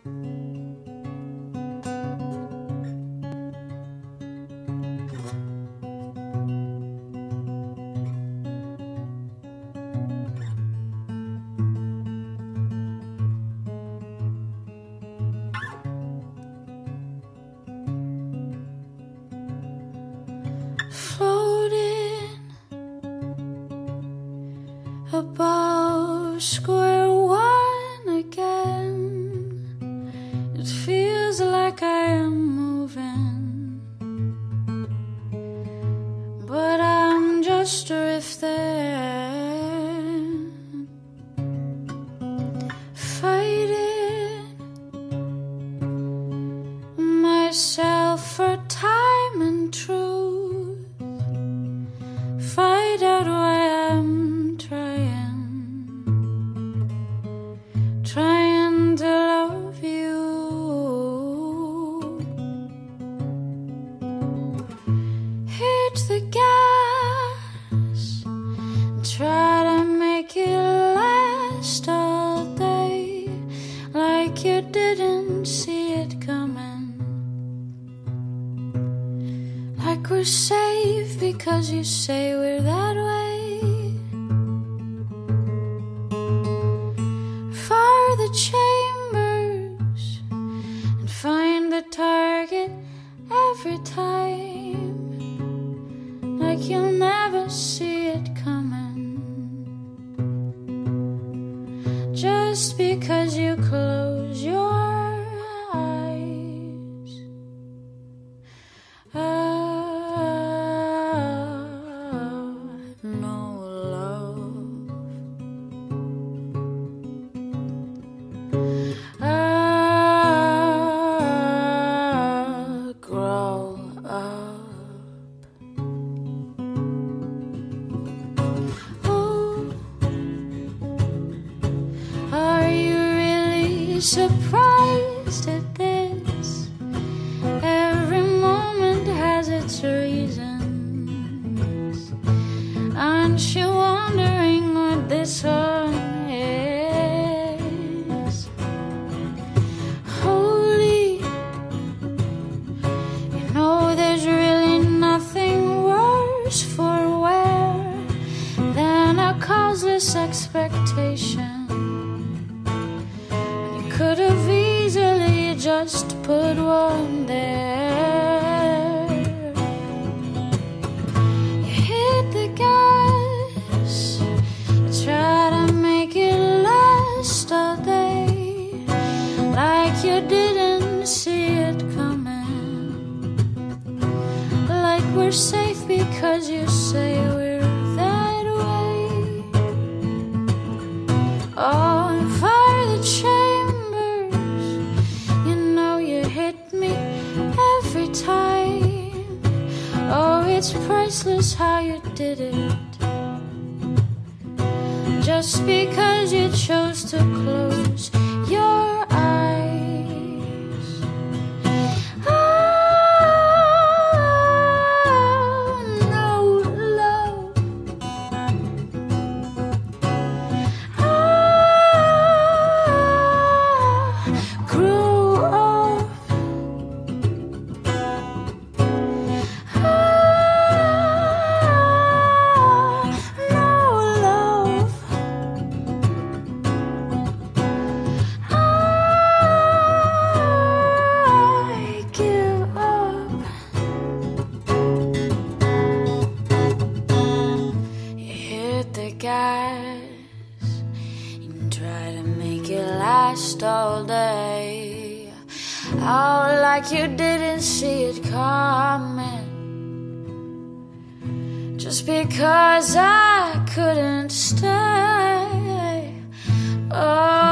Above square one again, it feels like I am moving, but I'm just drifting, fighting myself for time and truth, fight out why I'm trying to love you. Hit the gas and try to make it last all day, like you didn't see it coming, like we're safe because you say we're that way. The chambers and find the target every time, like you'll never see it coming, just because you close your eyes. No love. Grow up. Oh, are you really surprised at this? Every moment has its reasons. Aren't you wondering what this one is? Holy, you know there's really nothing worse for wear than a causeless expectation. You could have easily just put one there. You hit the gas, you try to make it last all day, like you didn't see it coming, like we're safe because you say we're that way. Oh, and fire the chambers, you know you hit me every time. Oh, it's priceless how you did it, just because you chose to close your eyes. Oh, no love. Grew up. No love. I give up. You hit the gas and try to make it last all day, oh, like you didn't see it coming, just because I couldn't stay. Oh,